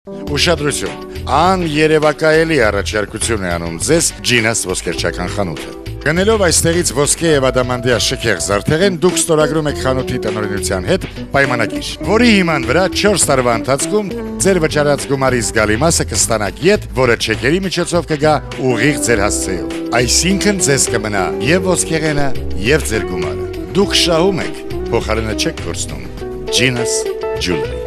Ուշադրություն, աներևակայելի առաջարկություն է անում ձեզ Ջինաս ոսկերչական խանութը։ Գնելով այստեղից ոսկե եւ ադամանդյա շքեղ զարդեղեն, դուք ստորագրում եք խանութի տնօրինության հետ պայմանագիր, որի հիման վրա 4 տարվա ընթացքում ձեր վճարած գումարի զգալի մասը կստանաք ետ, որը չեքերի միջոցով կգա ուղիղ ձեր հասցեով։ Այսինքն ձեզ կմնա եւ ոսկեղենը եւ ձեր գումարը։ Դուք շահում եք, փոխարենը չեք կորցնում։ Ջինաս Ջուլերի